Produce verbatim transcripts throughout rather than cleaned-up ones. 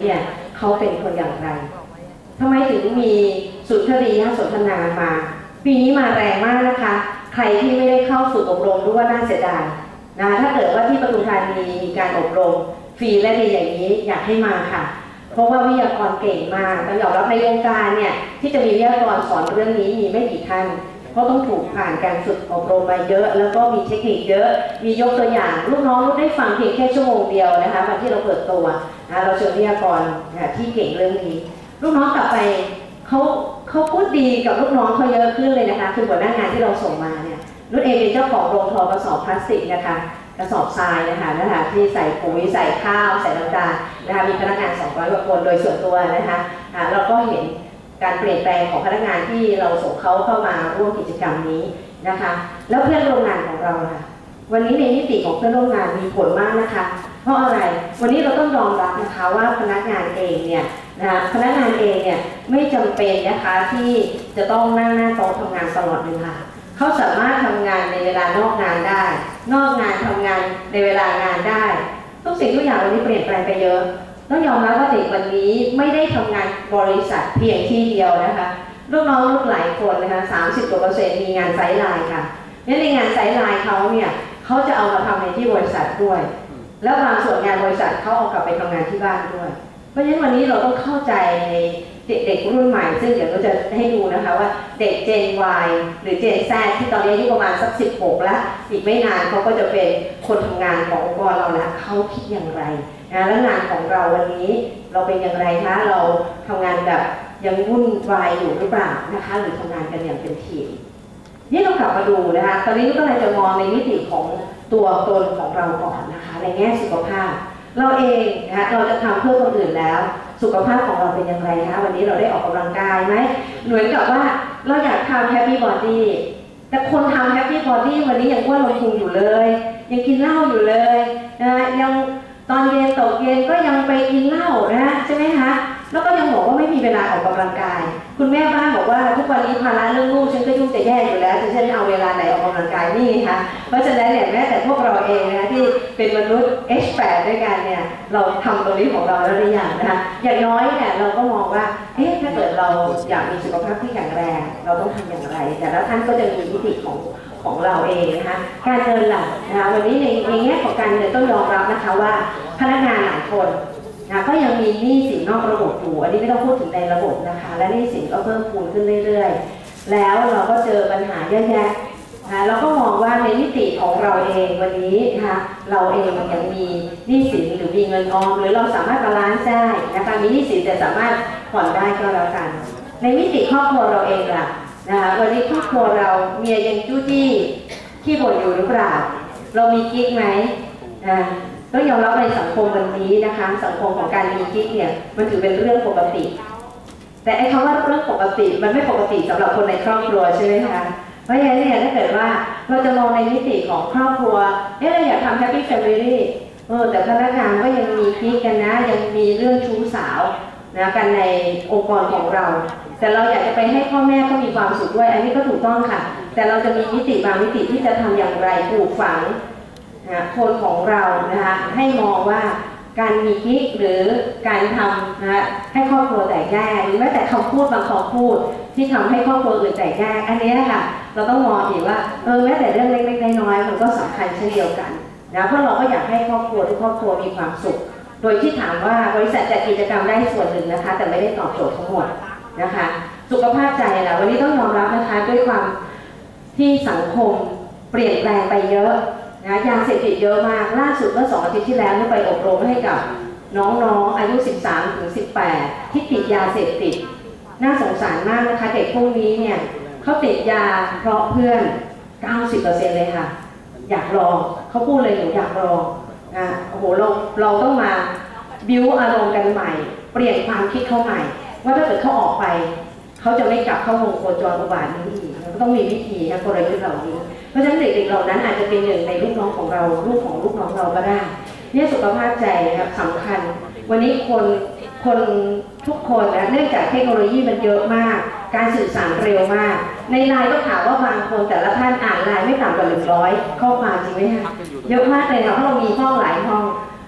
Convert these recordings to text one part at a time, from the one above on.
เนี่ยเขาเป็นคนอย่างไรทำไมถึงมีสุนทรียสนทนามาปีนี้มาแรงมากนะคะใครที่ไม่ได้เข้าฝึกอบรมรู้ว่าน่าเสียดายนะถ้าเกิดว่าที่ปทุมธานีมีการอบรมฟรีและดีอย่างนี้อยากให้มาค่ะเพราะว่าวิทยากรเก่งมากต้องยอมรับในวงการเนี่ยที่จะมีวิทยากรสอนเรื่องนี้มีไม่กี่ท่านเพราะต้องถูกผ่านการฝึกอบรมมาเยอะแล้วก็มีเทคนิคเยอะมียกตัวอย่างลูกน้องลูกได้ฟังเพียงแค่ชั่วโมงเดียวนะคะวันที่เราเปิดตัวนะเราเชิญวิทยากรที่เก่งเรื่องนี้ลูกน้องกลับไปเขาเขาพูดดีกับลูกน้องเขาเยอะขึ้นเลยนะคะคือหัวหน้างานที่เราส่งมาเนี่ยรุ่นเอเป็นเจ้าของโรงทอกระสอบพลาสติกนะคะกระสอบทรายนะคะนะคะที่ใส่ปุ๋ยใส่ข้าวใส่น้ำตาลนะคะมีพนักงานสองร้อยกว่าคนโดยส่วนตัวนะคะเราก็เห็นการเปลี่ยนแปลงของพนักงานที่เราส่งเขาเข้ามาร่วมกิจกรรมนี้นะคะแล้วเพื่อนร่วมงานของเราค่ะวันนี้ในมิติของเพื่อนร่วมงานมีผลมากนะคะเพราะอะไรวันนี้เราต้องยอมรับนะคะว่าพนักงานเองเนี่ยนะคะพนักงานเองเนี่ยไม่จำเป็นนะคะที่จะต้องนั่งหน้าโต๊ะทำงานตลอดเวลาเขาสามารถทำงานในเวลานอกงานได้นอกงานทำงานในเวลางานได้ทุกสิ่งทุกอย่างวันนี้เปลี่ยนแปลงไปเยอะต้องยอมรับว่าเด็กวันนี้ไม่ได้ทำงานบริษัทเพียงที่เดียวนะคะลูกน้องลูกหลายคนนะคะสามสิบกว่าเปอร์เซ็นต์มีงานไซด์ไลน์ค่ะในงานไซด์ไลน์เขาเนี่ยเขาจะเอามาทำในที่บริษัทด้วยแล้วบางส่วนงานบริษัทเขาเอากลับไปทำงานที่บ้านด้วยเพราะฉะนั้นวันนี้เราต้องเข้าใจในเด็กรุ่นใหม่ซึ่งเดี๋ยวเราจะให้ดูนะคะว่าเด็ก Gen Y หรือ Gen Z ที่ตอนนี้อายุประมาณสักสิบหกแล้วอีกไม่นานเขาก็จะเป็นคนทำงานขององค์กรเราแล้วเขาคิดอย่างไรนะแล้วงานของเราวันนี้เราเป็นอย่างไรคะเราทำงานแบบยังวุ่นวายอยู่หรือเปล่านะคะหรือทำงานกันอย่างเป็นทีมนี่เรากลับมาดูนะคะตอนนี้ก็เลยจะมองในมิติของตัวตนของเราก่อนนะคะในแง่สุขภาพเราเองนะคะเราจะทำเพื่อคนอื่นแล้วสุขภาพของเราเป็นอย่างไรคะวันนี้เราได้ออกกำลังกายไหมเหมือนกับว่าเราอยากทำแฮปปี้บอดี้แต่คนทำแฮปปี้บอดี้วันนี้ยังอ้วนลงพุงอยู่เลยยังกินเหล้าอยู่เลยนะยังตอนเย็นตกเย็นก็ยังไปกินเหล้านะใช่ไหมคะแล้วก็ยังบอกว่าไม่มีเวลาออกกำลังกายคุณแม่บ้านบอกว่าทุกวันนี้ภาระเรื่องลูกฉันก็ยุ่งจะแย่อยู่แล้วฉันจะเอาเวลาไหนออกกำลังกายนี่คะเพราะฉะนั้นเนี่ยแม้แต่พวกเราเองนะที่เป็นมนุษย์ เอช แปด ด้วยกันเนี่ยเราทำตรงนี้ของเราแล้วหรือยังนะคะอย่างน้อยเนี่ยเราก็มองว่าเอ๊ะถ้าเกิดเราอยากมีสุขภาพที่แข็งแรงเราต้องทำอย่างไรแต่ละท่านก็จะมีวิธีของของเราเองนะคะการเงินล่ะนะคะวันนี้ในในแง่ของการเงินต้องยอมรับนะคะว่าพนักงานหลายคนนะก็ยังมีหนี้สินนอกระบบอยู่อันนี้ไม่ต้องพูดถึงในระบบนะคะและหนี้สินก็เพิ่มพูนขึ้นเรื่อยๆแล้วเราก็เจอปัญหาเยอะแยะนะเราก็มองว่าในมิติของเราเองวันนี้นะคะเราเองยังมีหนี้สินหรือมีเงินออมหรือเราสามารถบาลานซ์ได้นะคะมีหนี้สินแต่สามารถผ่อนได้ก็แล้วกันในมิติครอบครัวเราเองล่ะนะคะวันนี้ครอบครัวเราเมียยังจู้จี้ขี้บ่นอยู่หรือเปล่าเรามีกิ๊กไหมนะต้องยอมรับในสังคมวันนี้นะคะสังคมของการมีกิ๊กเนี่ยมันถือเป็นเรื่องปกติแต่ไอ้คำว่าเรื่องปกติมันไม่ปกติสำหรับคนในครอบครัวใช่ไหมคะเพราะฉะนั้นเนี่ยถ้าเกิดว่าเราจะมองในมิติของครอบครัวเอ๊ะเราอยากทำ Happy Family เออแต่พนักงานก็ยังมีกิ๊กกันนะยังมีเรื่องชู้สาวนะกันในองค์กรของเราแต่เราอยากจะไปให้พ่อแม่เขามีความสุขด้วยอันนี้ก็ถูกต้องค่ะแต่เราจะมีมิติบางมิติที่จะทำอย่างไรปลูกฝังคนของเรานะคะให้มองว่าการมีกิ๊กหรือการทำนะคะให้ครอบครัวแตกแยกหรือแม้แต่คำพูดบางคำพูดที่ทำให้ครอบครัวอื่นแตกแยกอันนี้ค่ะเราต้องมองอีกว่าเออแม้แต่เรื่องเล็กๆน้อยๆมันก็สำคัญเช่นเดียวกันนะเพราะเราก็อยากให้ครอบครัวทุกครอบครัวมีความสุขโดยที่ถามว่าบริษัทจัดกิจกรรมได้ส่วนหนึ่งนะคะแต่ไม่ได้ตอบโจทย์ทั้งหมดนะคะสุขภาพใจล่ะวันนี้ต้องยอมรับนะคะด้วยความที่สังคมเปลี่ยนแปลงไปเยอะนะยาเสพติดเยอะมากล่าสุดเมื่อสองอาทิตย์ที่แล้วไปอบรมให้กับน้องๆอายุ สิบสามถึงสิบแปด ที่ติดยาเสพติดน่าสงสารมากนะคะเด็กพวกนี้เนี่ยเขาติดยาเพราะเพื่อน เก้าสิบเปอร์เซ็นต์ เลยค่ะอยากลองเขาพูดเลยหนูอยากลองนะโอ้โหเราเราต้องมาบิ้วอารมณ์กันใหม่เปลี่ยนความคิดเขาใหม่ว่าถ้าเกิดเขาออกไปเขาจะไม่กลับเข้าวงโคจรอุบาทนี้อีกต้องมีวิธีนะกลยุทธ์เหล่านี้เพราะฉะนั้นเด็กๆเหล่านั้นอาจจะเป็นหนึ่งในลูกน้องของเราลูกของลูกน้องเราก็ได้เนี่ยสุขภาพใจนะครับสำคัญวันนี้คนคนทุกคนนะเนื่องจากเทคโนโลยีมันเยอะมากการสื่อสารเร็วมากในไลน์ก็ถามว่าบางคนแต่ละท่านอ่านไลน์ไม่ต่ำกว่าหนึ่งร้อยข้อความจริงไหมคะเยอะมากเลยค่ะเพราะเรามีห้องหลายห้อง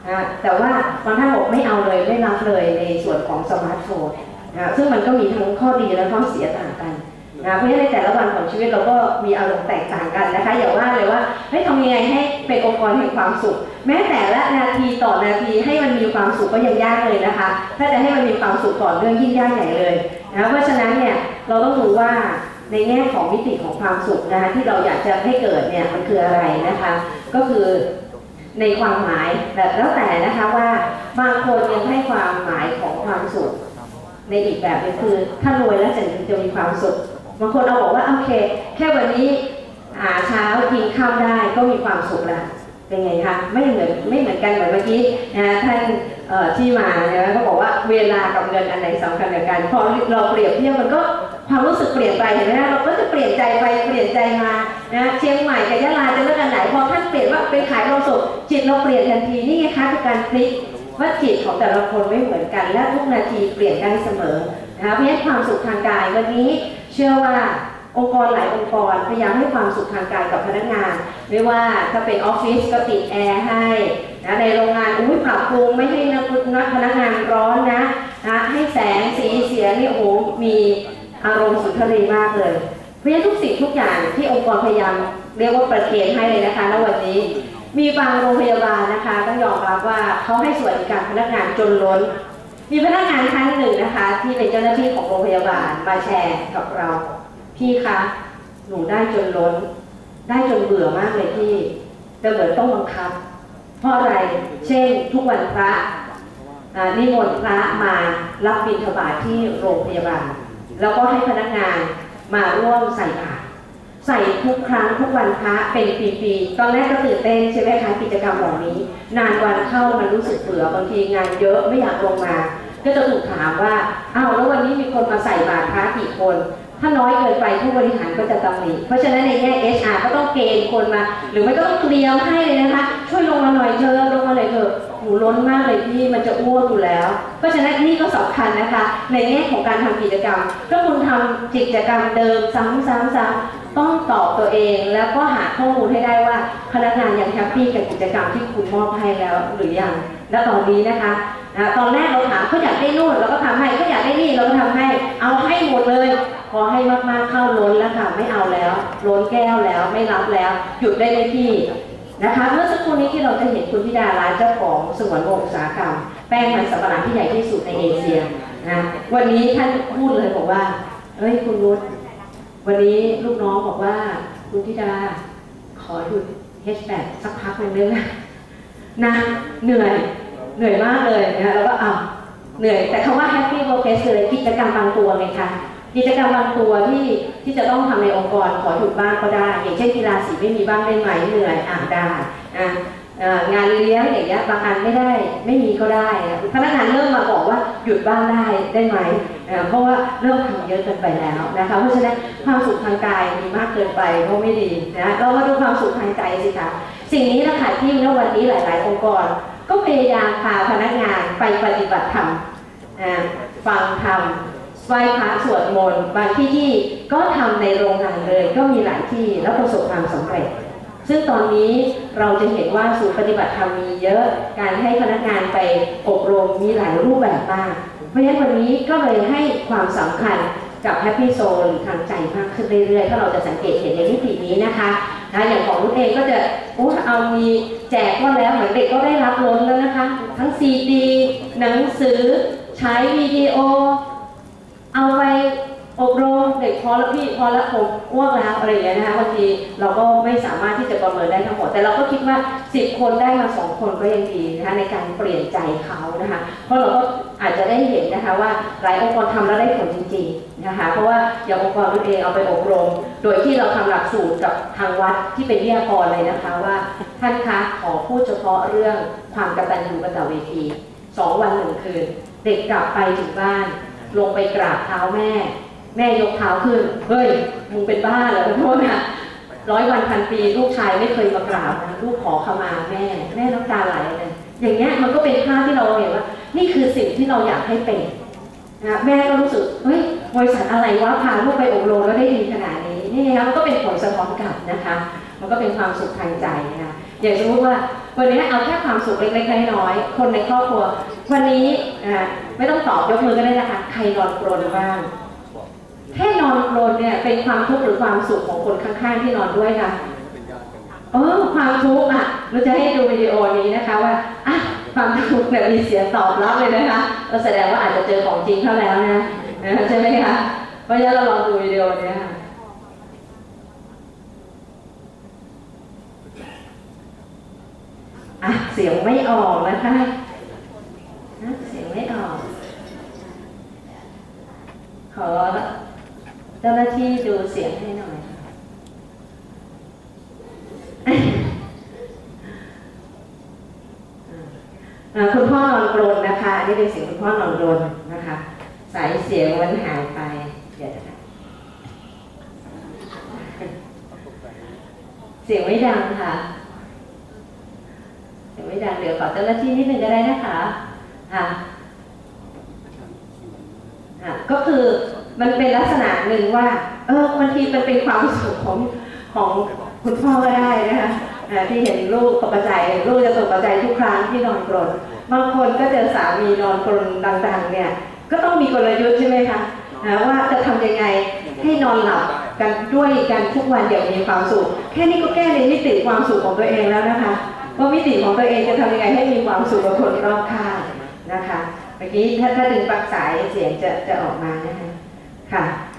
นะแต่ว่าบางท่านบอกไม่เอาเลยไม่รับเลยในส่วนของสมาร์ทโฟนนะซึ่งมันก็มีทั้งข้อดีและข้อเสียต่างกันนะเพราะฉะนั้นในแต่ละวันของชีวิตเราก็มีอารมณ์แตกต่างกันนะคะอย่าว่าเลยว่าให้ทำยังไงให้เป็นองค์กรแห่งความสุขแม้แต่ละนาทีต่อนาทีให้มันมีความสุขก็ยังยากเลยนะคะถ้าจะให้มันมีความสุขต่อเนื่องยิ่งยากใหญ่เลยนะเพราะฉะนั้นเนี่ยเราต้องรู้ว่าในแง่ของมิติของความสุขนะคะที่เราอยากจะให้เกิดเนี่ยมันคืออะไรนะคะก็คือในความหมายแบบแล้วแต่นะคะว่าบางคนยังให้ความหมายของความสุขในอีกแบบนึงคือถ้ารวยแล้วจะจะมีความสุขบางคนเราบอกว่าโอเคแค่วันนี้หาเช้ากินข้าวได้ก็มีความสุขแล้วเป็นไงคะไม่เหมือนไม่เหมือนกันเหมือนเมื่อกี้นะท่านที่มาเนี่ยเขาบอกว่าเวลากับเงินอันไหนสำคัญกว่ากันพอเราเปรียบเทียบมันก็ความรู้สึกเปลี่ยนไปเห็นไหมคะเราก็จะเปลี่ยนใจไปเปลี่ยนใจมานะเชียงใหม่กับยะลาจะเลือกอันไหนพอท่านเปลี่ยนว่าเป็นขายความสุขจิตเราเปลี่ยนทันทีนี่ไงคะคือการพลิกว่าจิตของแต่ละคนไม่เหมือนกันและทุกนาทีเปลี่ยนได้เสมอนะคะเพราะฉะนั้นความสุขทางกายวันนี้เชื่อว่าองค์กรหลายองค์กรพยายามให้ความสุขทางกายกับพนักงานไม่ว่าถ้าเป็นออฟฟิศก็ติดแอร์ให้นะในโรงงานอุ้ยปรับปรุงไม่ให้นักพนักงานร้อนนะนะให้แสงสีเสียงนี่โอ้มีอารมณ์สุนทรีมากเลยเพราะฉะนั้นทุกสิ่งทุกอย่างที่องค์กรพยายามเรียกว่าประเคนให้เลยนะคะณวันนี้มีบางโรงพยาบาลนะคะต้องยอมรับว่าเขาให้สวัสดิการพนักงานจนล้นมีพนักงานท่านหนึ่งนะคะที่เป็นเจ้าหน้าที่ของโรงพยาบาลมาแชร์กับเราพี่คะหนูได้จนล้นได้จนเบื่อมากเลยพี่แต่เหมือนต้องบังคับเพราะอะไรเช่นทุกวันพระนิมนต์พระมารับบิณฑบาตที่โรงพยาบาลแล้วก็ให้พนักงานมาร่วมใส่บาตรใส่ทุกครั้งทุกวันพระเป็นปีๆตอนแรกก็ตื่นเต้นใช่ไหมคะกิจกรรมเหล่านี้นานวันเข้ามันรู้สึกเบื่อบางทีงานเยอะไม่อยากลงมาก็จะถูกถามว่าอ้าวแล้ววันนี้มีคนมาใส่บาตรพระกี่คนถ้าน้อยเกินไปผู้บริหารก็จะตำหนิเพราะฉะนั้นในแง่ เอช อาร์ ก็ต้องเกณฑ์คนมาหรือไม่ก็ต้องเตรียมให้เลยนะคะช่วยลงมาหน่อยเธอลงมาเลยเถอะหนูล้นมากเลยพี่มันจะอ้วกอยู่แล้วเพราะฉะนั้นนี่ก็สำคัญนะคะในแง่ของการทำกิจกรรมถ้าคุณทำกิจกรรมเดิมซ้ำๆๆต้องตอบตัวเองแล้วก็หาข้อมูลให้ได้ว่าพนักงานยังแฮปปี้กับกิจกรรมที่คุณมอบให้แล้วหรือยังและตอนนี้นะคะนะตอนแรกเราถามเขาอยากได้นู่นเราก็ทำให้เขาอยากได้นี่เราก็ทำให้เอาให้หมดเลยพอให้มากๆเข้าล้นแล้วค่ะไม่เอาแล้วล้นแก้วแล้วไม่รับแล้วหยุดได้เลยพี่นะคะเมื่อสักครู่นี้ที่เราจะเห็นคุณธิดาร้านเจ้าของสงวนวงอุตสาหกรรมแป้งมันสำปะหลังที่ใหญ่ที่สุดในเอเชียนะวันนี้ท่านพูดเลยบอกว่าเฮ้ยคุณนุชวันนี้ลูกน้องบอกว่าคุณธิดาขอหยุด เอช แปด สักพักหนึ่งได้ไหมนะเหนื่อยเหนื่อยมากเลยนะคะแล้วก็อ้าวเหนื่อยแต่คำว่า happy workplace คือกิจกรรมบางตัวไงคะกิจกรรมบางตัวที่ที่จะต้องทำในองค์กรขอหยุดบ้างก็ได้อย่างเช่นกีฬาสีไม่มีบ้างได้ไหมเหนื่อยอ่าได้อ่างานเลี้ยงอย่างเงี้ยบางอันไม่ได้ไม่มีก็ได้พนักงานเริ่มมาบอกว่าหยุดบ้างได้ได้ไหมเพราะว่าเริ่มทำเยอะเกินไปแล้วนะคะเพราะฉะนั้นความสุขทางกายมีมากเกินไปก็ไม่ดีนะเรามาดูความสุขทางใจสิคะสิ่งนี้แหละค่ะที่ณวันนี้หลาย ๆ องค์กรก็พยายามพาพนักงานไปปฏิบัติธรรมฟังธรรมไหว้พระสวดมนต์บางที่ที่ก็ทำในโรงงานเลยก็มีหลายที่แล้วประสบความสำเร็จซึ่งตอนนี้เราจะเห็นว่าศูนย์ปฏิบัติธรรมมีเยอะการให้พนักงานไปอบรมมีหลายรูปแบบมากเพราะฉะนั้นวันนี้ก็เลยให้ความสำคัญกับแฮปปี้โซนทางใจมากขึ้นเรื่อยๆถ้าเราจะสังเกตเห็นในมิตินี้นะคะนะอย่างของรุ่นเองก็จะโอ้เอามีแจกก็แล้วเหมือนเด็กก็ได้รับล้นแล้วนะคะทั้งซีดีหนังสือใช้วิดีโอเอาไปอบรมเด็กพอแล้วพี่พอแล้วผมอ้วกแล้วอะไรอย่างเงี้ยนะคะบางทีเราก็ไม่สามารถที่จะประเมินได้ทั้งหมดแต่เราก็คิดว่าสิบคนได้มาสองคนก็ยังดีนะคะในการเปลี่ยนใจเขานะคะเพราะเราก็อาจจะได้เห็นนะคะว่าหลายองค์กรทำแล้วได้ผลจริงๆนะคะเพราะว่าอย่างองค์กรตัวเองเอาไปอบรมโดยที่เราทำหลักสูตรกับทางวัดที่เป็นวิทยากรเลยนะคะว่าท่านคะขอพูดเฉพาะเรื่องความกตัญญูกตเวทีสองวันหนึ่งคืนเด็กกลับไปถึงบ้านลงไปกราบเท้าแม่แม่ยกเท้าขึ้นเฮ้ยมึงเป็นบ้าเหรอโทษนะร้อยวันพันปีลูกชายไม่เคยมากราบนะลูกขอขมาแม่แม่น้ำตาไหลเลยอย่างเงี้ยมันก็เป็นภาพที่เราเห็นว่านี่คือสิ่งที่เราอยากให้เป็นนะแม่ก็รู้สึกเฮ้ยบริษัทอะไรวะพาลูกไปอบรมแล้วได้ดีขนาดนี้นี่ไงครับมันก็เป็นผลสะท้อนกลับนะคะมันก็เป็นความสุขทางใจนะคะอย่างสมมติว่าวันนี้เอาแค่ความสุขเล็กๆน้อยๆคนในครอบครัววันนี้ไม่ต้องตอบยกมือก็ได้นะคะใครนอนกรนบ้างแค่นอนกรนเนี่ยเป็นความทุกข์หรือความสุขของคนข้างๆที่นอนด้วยค่ะเออความทุกข์อ่ะเราจะให้ดูวิดีโอนี้นะคะว่าอ่ะความทุกข์เนี่ยมีเสียงตอบรับเลยนะคะเราแสดงว่าอาจจะเจอของจริงเข้าแล้วนะใช่ไหมคะเพราะฉะนั้นเราลองดูวิดีโอนี้ค่ะอ่ะเสียงไม่ออกนะคะเสียงไม่ออกขอเจ้าหน้าที่ดูเสียงให้หน่อยคุณพ่อนอนกรนนะคะอันนี้เป็นเสียงคุณพ่อนอนกรนนะคะสายเสียงมันหายไปเดี๋ยวนะคะเสียงไม่ดังค่ะเสียงไม่ดังเดี๋ยวขอเจ้าหน้าที่นิดหนึ่งก็ได้นะคะค่ะก็คือมันเป็นลักษณะหนึ่งว่าเออบางทีมันเป็นความสุขของของคุณพ่อก็ได้นะคะที่เห็นลูกตกใจลูกจะตกใจทุกครั้งที่นอนกรนบางคนก็เจอสามีนอนกรนดังๆเนี่ยก็ต้องมีกลยุทธ์ใช่ไหมคะว่าจะทำยังไงให้นอนหลับกันด้วยกันทุกวันอย่างมีความสุขแค่นี้ก็แก้ในมิติความสุขของตัวเองแล้วนะคะว่ามิติของตัวเองจะทำยังไงให้มีความสุขกับคนรอบข้างนะคะเมื่อกี้ถ้าถ้าดึงปลั๊กสายเสียงจะจะออกมานะคะค่ะ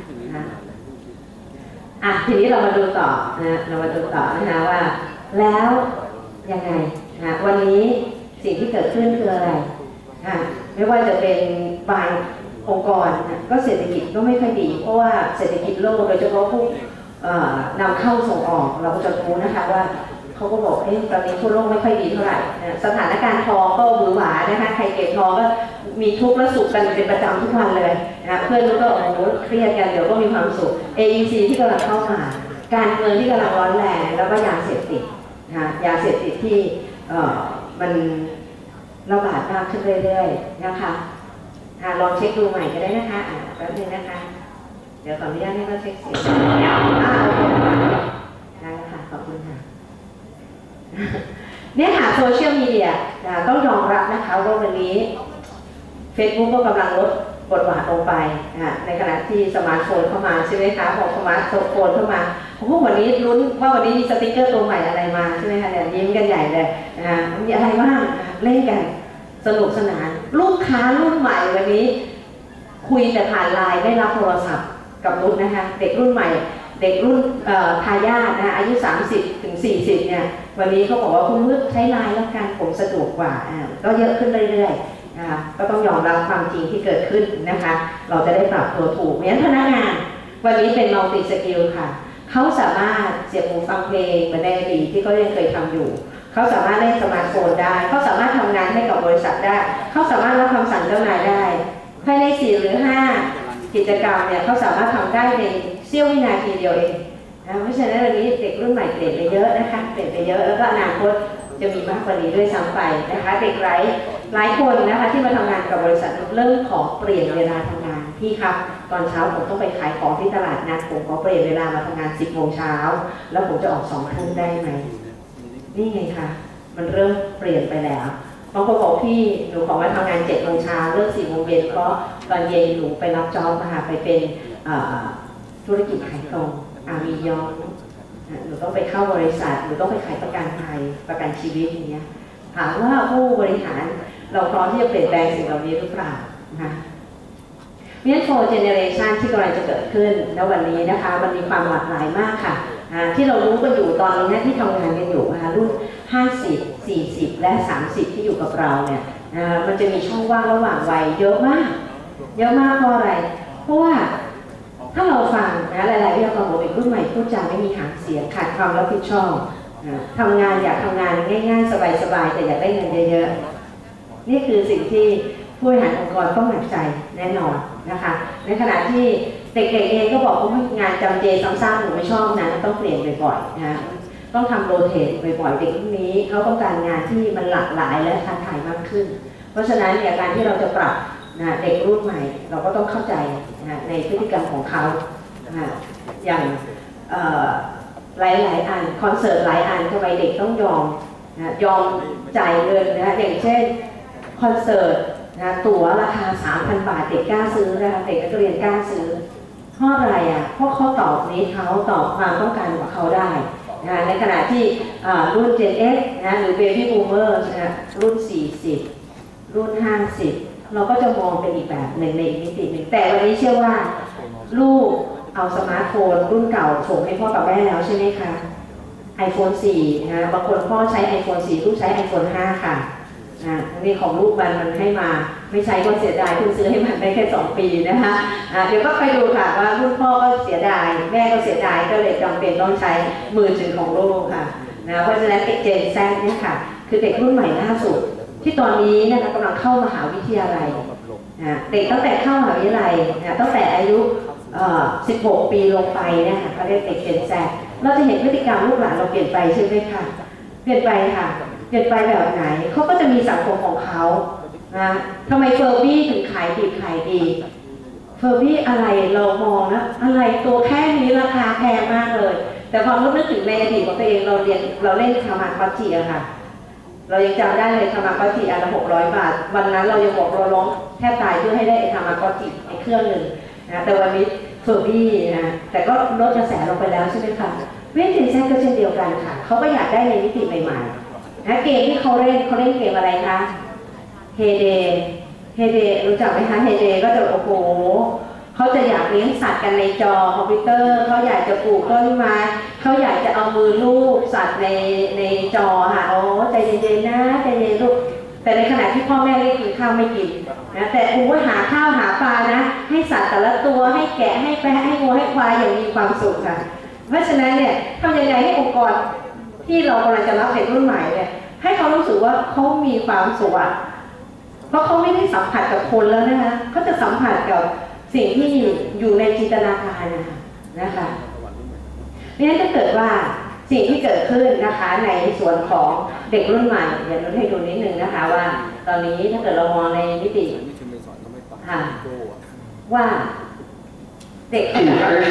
อ่ะทีนี้เรามาดูต่อนะเรามาดูต่อนะคะว่าแล้วยังไงนะวันนี้สิ่งที่เกิดขึ้นคืออะไรนะไม่ว่าจะเป็นบางองค์กรนะก็เศรษฐกิจก็ไม่ค่อยดีเพราะว่าเศรษฐกิจโลกโดยเฉพาะผู้นำเข้าส่งออกเราก็จะรู้นะคะว่าเขาก็บอกเอ๊ะตอนนี้ทั่วโลกไม่ค่อยดีเท่าไหร่นะสถานการณ์ทองก็หวือหวานะคะใครเก็บทองก็มีทุกข์และสุขกันเป็นประจำทุกวันเลยนะเพื่อนก็โอ้โหเครียดกันเดี๋ยวก็มีความสุข เอ อี ซี ที่กำลังเข้ามาการเมืองที่กำลังร้อนแรงแล้วก็ยาเสพติดนะยาเสพติดที่เอ่อมันระบาดมากขึ้นเรื่อยๆนะคะลองเช็คดูใหม่ก็ได้นะคะอ่าแป๊บนึงนะคะเดี๋ยวขออนุญาตให้เราเช็คเสียงอ่าโอเคได้แล้วค่ะขอบคุณค่ะเนี่ยค่ะโซเชียลมีเดียต้องยอมรับนะคะว่าวันนี้ Facebook ก็กำลังลดบทบาทลงไปในขณะที่สมาร์ทโฟนเข้ามาใช่ไหมคะพอสมาร์ทโฟนเข้ามาโอ้โหวันนี้ลุ้นว่าวันนี้มีสติ๊กเกอร์ตัวใหม่อะไรมาใช่ไหมคะเนี่ยยิ้มกันใหญ่เลยนะมีอะไรบ้างเล่นกันสนุกสนานลูกค้ารุ่นใหม่วันนี้คุยแต่ผ่านไลน์ไม่รับโทรศัพท์กับรุ่นนะคะเด็กรุ่นใหม่เด็กรุ่นทายาทนะอายุสามสิบถึงสี่สิบเนี่ยวันนี้เขาบอกว่าคุณเลือกใช้ไลน์แล้วกันผมสะดวกกว่าก็เยอะขึ้นเรื่อยๆนะคะก็ต้องยอมรับความจริงที่เกิดขึ้นนะคะเราจะได้ปรับตัวถูกงั้นพนักงานวันนี้เป็นมัลติสกิลค่ะเขาสามารถเสียบหูฟังเพลงเหมือนในอดีตที่เขายังเคยทำอยู่เขาสามารถเล่นสมาร์ทโฟนได้เขาสามารถทำงานให้กับบริษัทได้เขาสามารถรับคำสั่งเจ้านายได้ภายในสี่หรือห้ากิจกรรมเนี่ยเขาสามารถทำได้ในเสี้ยววินาทีเดียวเองนะเพราะฉะนั้นวันนี้เด็กรุ่นใหม่เปลี่ยนไปเยอะนะคะเปลี่ยนไปเยอะแล้วก็อนาคตจะมีมากกว่านี้ด้วยซ้ำไปนะคะเด็กไร้หลายคนนะคะที่มาทำงานกับบริษัทเริ่มขอเปลี่ยนเวลาทำงานพี่ครับตอนเช้าผมต้องไปขายของที่ตลาดนัดผมขอเปลี่ยนเวลามาทำงานสิบโมงเช้าแล้วผมจะออกสองทุ่มได้ไหมนี่ไงคะมันเริ่มเปลี่ยนไปแล้วบางคนบอกพี่หนูขอมาทำงานเจ็ดโมงเช้าเลิกสี่โมงเย็นเพราะตอนเย็นหนูไปรับจ็อบมาไปเป็นธุรกิจขายตรงอามียองหนูต้องไปเข้าบริษัทหนูต้องไปขายประกันภัยประกันชีวิตอย่างเงี้ยถามว่าผู้บริหารเราพร้อมที่จะเปลี่ยนแปลงสิ่งเหล่านี้หรือเปล่านะคะเนี่ยโฟร์เจเนเรชันที่กำลังจะเกิดขึ้นแล้ววันนี้นะคะมันมีความหลากหลายมากค่ะที่เรารู้กันอยู่ตอนนี้ที่ทำงานกันอยู่นะคะรุ่นห้าสิบ สี่สิบและสามสิบที่อยู่กับเราเนี่ยมันจะมีช่องว่างระหว่างวัยเยอะมากเยอะมากเพราะอะไรเพราะว่าถ้าเราฟังนะหลายๆวิทยากรบอกเด็กรุ่นใหม่พูดจาไม่มีหางเสียงขาดความรับผิดชอบทำงานอยากทำงานง่ายๆสบายๆแต่อยากได้เงินเยอะๆนี่คือสิ่งที่ผู้บริหารองค์กรต้องหนักใจแน่นอนนะคะในขณะที่เด็กๆเองก็บอกว่างานจำเจซ้ำๆหนูไม่ชอบนะต้องเปลี่ยนบ่อยๆนะต้องทำโรเตทบ่อยๆเด็กรุ่นนี้เขาต้องการงานที่มันหลากหลายและท้าทายมากขึ้นเพราะฉะนั้นเนี่ยการที่เราจะปรับนะเด็กรุ่นใหม่เราก็ต้องเข้าใจนะในพฤติกรรมของเขานะอย่างหลายๆอันคอนเสิร์ตหลายอันทำไมเด็กต้องยอมนะยอมจ่ายเงินนะอย่างเช่นคอนเสิร์ตนะตั๋วราคา สามพัน บาทเด็กกล้าซื้อนะคะเด็กนักเรียนกล้าซื้อเพราะอะไรอ่ะเพราะเขาตอบนี้เขาตอบความต้องการของเขาได้นะในขณะที่รุ่น Gen X นะหรือ Baby Boomer นะรุ่น สี่สิบ รุ่น ห้าสิบ เราก็จะมองเป็นอีกแบบหนึ่งในอีกมิติหนึ่งแต่วันนี้เชื่อว่าลูกเอาสมาร์ทโฟนรุ่นเก่าส่งให้พ่อกับแม่แล้วใช่ไหมคะ ไอโฟน สี่นะบางคนพ่อใช้ ไอโฟน สี่ลูกใช้ ไอโฟน ห้าค่ะนะนี่ของลูกมันมันให้มาไม่ใช้ก็เสียดายเพิ่งซื้อให้มันได้แค่สองปีนะคะะเดี๋ยวก็ไปดูค่ะว่ารุ่นพ่อก็เสียดายแม่ก็เสียดายก็เลยจำเป็นต้องใช้มือถือของลูกค่ะนะเพราะฉะนั้นเด็กเจนแซดเนี่ยค่ะคือเด็กรุ่นใหม่ล่าสุดที่ตอนนี้นะคะกำลังเข้ามหาวิทยาลัยนะเด็กตั้งแต่เข้ามหาวิทยาลัยนะตั้งแต่อายุสิบหกปีลงไปเนี่ยค่ะเขาเรียกเด็กเจนแซดเราจะเห็นพฤติกรรมลูกหลานเราเปลี่ยนไปใช่ไหมคะเปลี่ยนไปค่ะเปลี่ยนไปแบบไหนเขาก็จะมีสังคมของเขานะทำไมเฟอร์บี้ถึงขายดีขายดีเฟอร์บี้อะไรเรามองนะอะไรตัวแค่นี้ราคาแพงมากเลยแต่พอนึกถึงในอดีตของตัวเองเราเรียนเราเล่นทามาคอจิอะค่ะเรายังจำได้เลยทามาคอจิอันละหกร้อยบาทวันนั้นเรายังบอกเราร้องแทบตายเพื่อให้ได้ไอ้ทามาคอจิไอ้เครื่องหนึ่งนะแต่วันนี้เฟอร์บี้นะแต่ก็ลดกระแสลงไปแล้วใช่ไหมคะเวทเทนแซก็เช่นเดียวกันค่ะเขาก็อยากได้ในมิติใหม่ๆนะเกมที่เขาเล่นเขาเล่นเกมอะไรคะเฮเดเฮเดรู้จักไหมคะเฮเดก็จะโอ้โหเขาจะอยากเลี้ยงสัตว์กันในจอคอมพิวเตอร์เขาอยากจะปลูกต้นไม้เขาอยากจะเอามือลูบสัตว์ในในจอค่ะโอ้ใจเย็นๆนะใจเย็นลูกแต่ในขณะที่พ่อแม่ได้กินข้าวไม่กินนะแต่อู้หาข้าวหาปลานะให้สัตว์แต่ละตัวให้แกะให้แพะให้วัวให้ควายอย่างมีความสุขค่ะเพราะฉะนั้นเนี่ยทำยังไงให้องค์กรที่เรากำลังจะรับเด็กรุ่นใหม่เนี่ยให้เขารู้สึกว่าเขามีความสุขอ่ะเพราะเขาไม่ได้สัมผัสกับคนแล้วนะคะเขาจะสัมผัสกับสิ่งที่อยู่ในจินตนาการนะคะนะคะเพราะฉะนั้นถ้าเกิดว่าสิ่งที่เกิดขึ้นนะคะในส่วนของเด็กรุ่นใหม่เดี๋ยวเราให้ดูนิดนึงนะคะว่าตอนนี้ถ้าเกิดเรามองในมิติค่ะว่าเด็กเขาอยากได้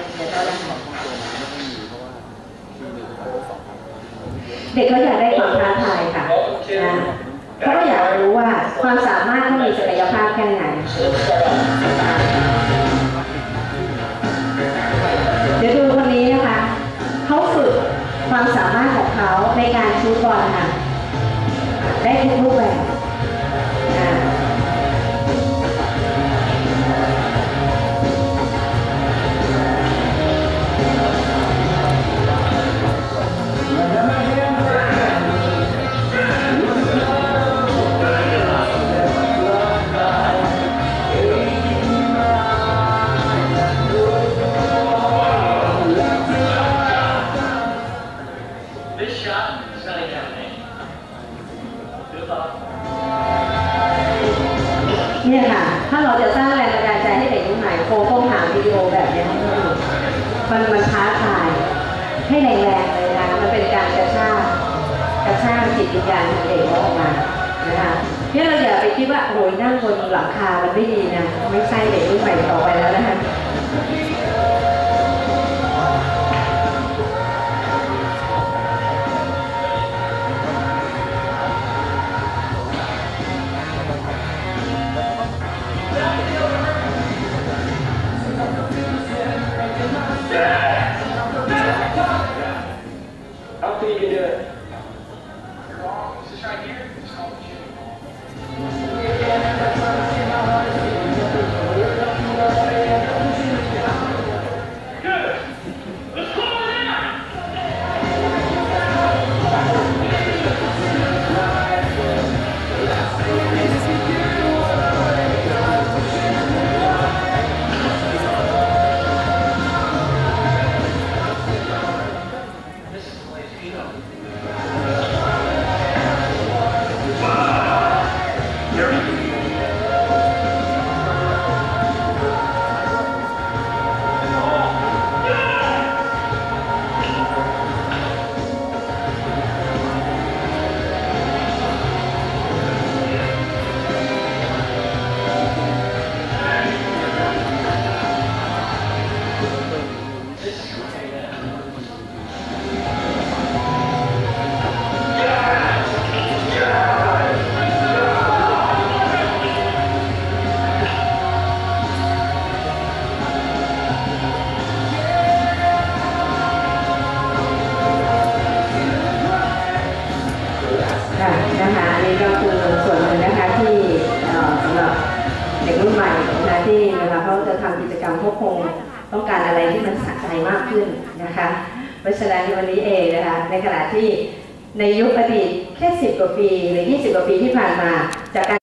เด็กเขาอยากได้ความท้าทายค่ะนะเขาก็อยากรู้ว่าความสามารถเขามีศักยภาพแค่ไหนเดี๋ยวดูคนนี้นะคะเขาฝึกความสามารถของเขาในการชูบอลค่ะได้ทุกรูปแบบเนี่ยค่ะถ้าเราจะสร้างแรงบันดาลใจให้เด็กรุ่นใหม่โคต้องหาวิดีโอแบบนี้มันมันท้าทายให้แรงๆเลยนะมันเป็นการกระชากกระชากจิตวิญญาณของเด็กออกมานะคะเนี่ยเราอย่าไปคิดว่าโอยนั่งบนหลังคามันไม่ดีนะไม่ใช่เด็กรุ่นใหม่ต่อไปแล้วนะคะจะทำกิจกรรมเขาคงต้องการอะไรที่มันสะใจมากขึ้นนะคะเพราะฉะนั้นวันนี้เองนะคะในขณะที่ในยุคอดีตแค่สิบกว่าปีหรือยี่สิบกว่าปีที่ผ่านมาจากการ